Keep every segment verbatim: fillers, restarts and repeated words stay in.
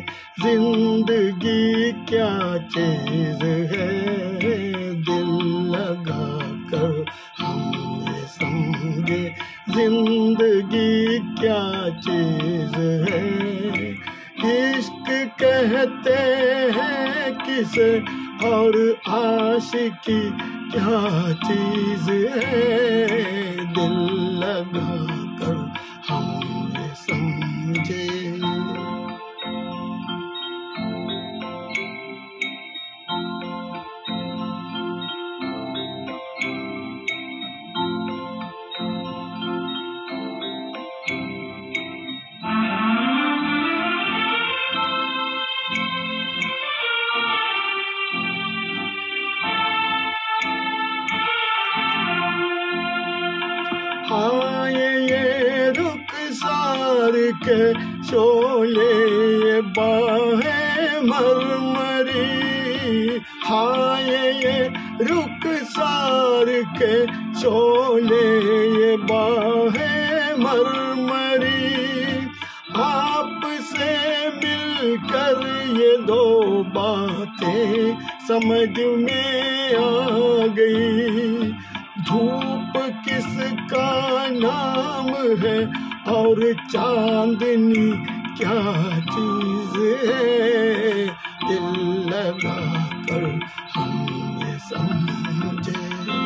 जिंदगी क्या चीज है, दिल लगा कर हमने समझे जिंदगी क्या चीज है। इश्क कहते हैं किसे और आशिकी क्या चीज है, दिल लगा कर हमने समझे। हाँ ये ये रुखसार के शोले ये बाहें मरमरी, हाँ ये ये रुखसार के शोले ये बाहें मरमरी। आपसे मिलकर ये दो बातें समझ में आ गई, धूप किसका नाम है और चांदनी क्या चीज है, दिल लगा कर हमने समझे।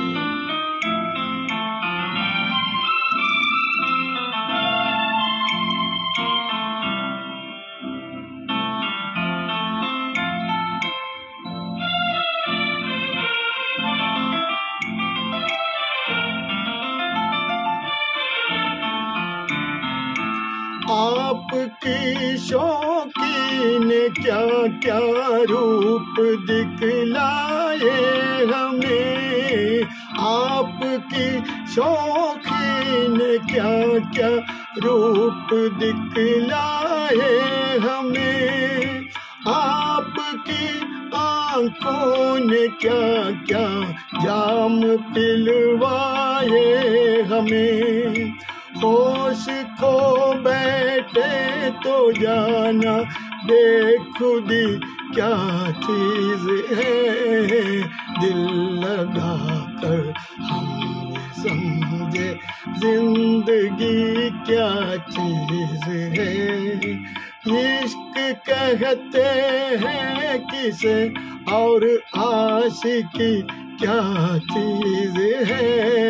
आपकी शौकीन क्या क्या रूप दिखलाए हमें, आपकी शौकीन क्या क्या रूप दिखलाए हमें। आपकी आंखों ने क्या क्या जाम पिलवाए हमें, होश खो बैठे तो जाना बेखुदी क्या चीज है, दिल लगा कर हमने समझे जिंदगी क्या चीज है। इश्क कहते हैं किसे और आशिकी क्या चीज है,